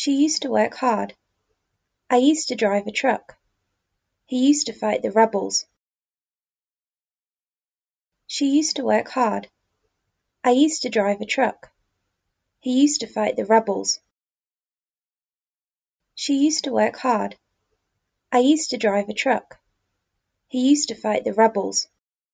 She used to work hard. I used to drive a truck. He used to fight the rebels. She used to work hard. I used to drive a truck. He used to fight the rebels. She used to work hard. I used to drive a truck. He used to fight the rebels.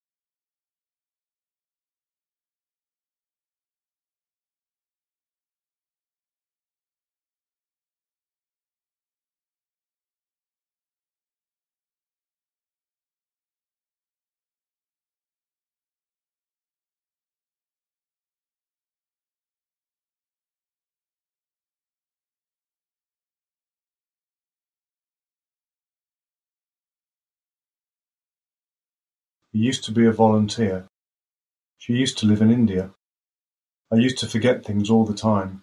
He used to be a volunteer. She used to live in India. I used to forget things all the time.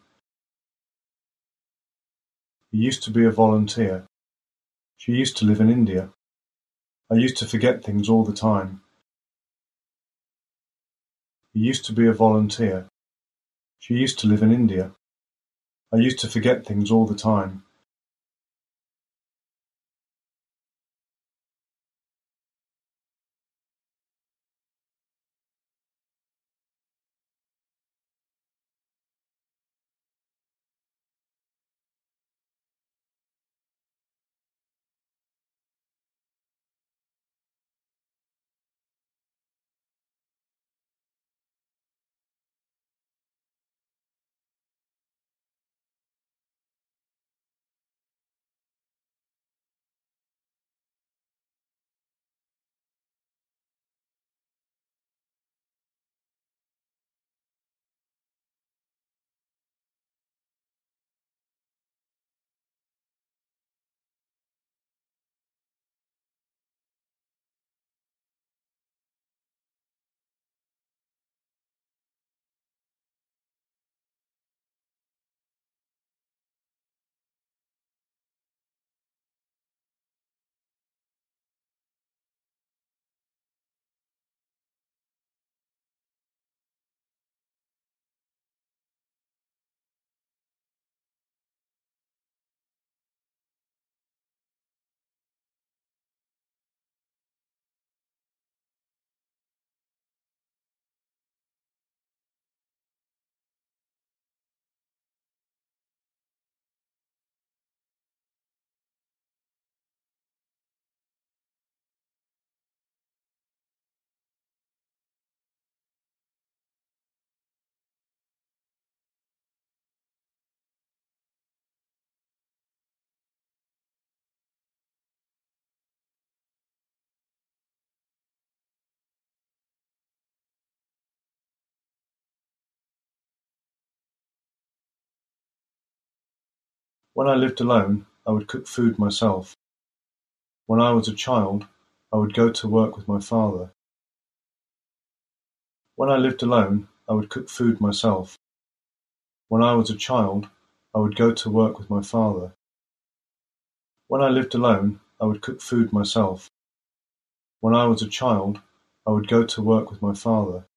He used to be a volunteer. She used to live in India. I used to forget things all the time. He used to be a volunteer. She used to live in India. I used to forget things all the time. When I lived alone, I would cook food myself. When I was a child, I would go to work with my father. When I lived alone, I would cook food myself. When I was a child, I would go to work with my father. When I lived alone, I would cook food myself. When I was a child, I would go to work with my father.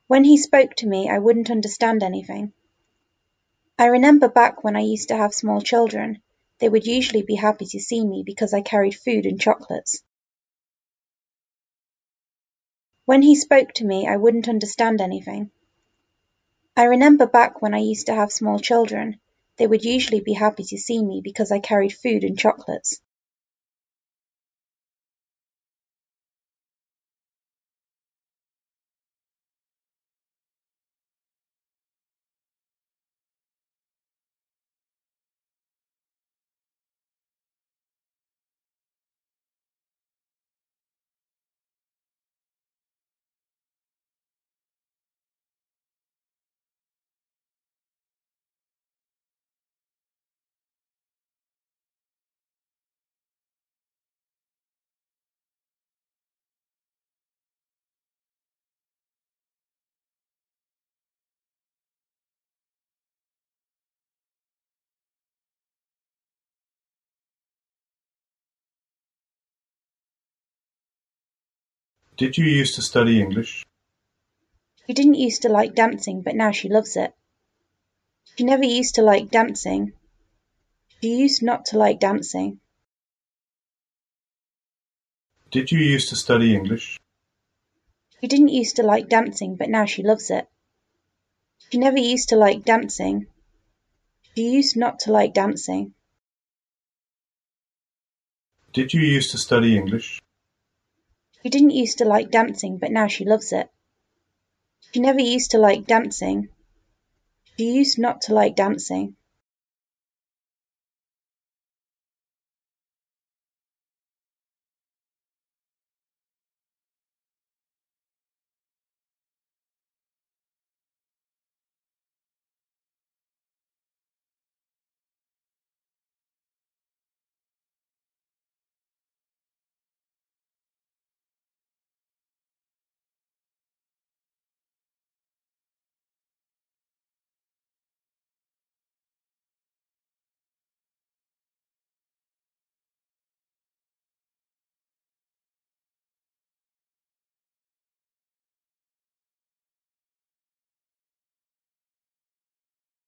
When he spoke to me, I wouldn't understand anything. I remember back when I used to have small children, they would usually be happy to see me because I carried food and chocolates. When he spoke to me, I wouldn't understand anything. I remember back when I used to have small children, they would usually be happy to see me because I carried food and chocolates. Did you used to study English? She didn't used to like dancing, but now she loves it. She never used to like dancing. She used not to like dancing. Did you used to study English? She didn't used to like dancing, but now she loves it. She never used to like dancing. She used not to like dancing. Did you used to study English? She didn't used to like dancing, but now she loves it. She never used to like dancing. She used not to like dancing.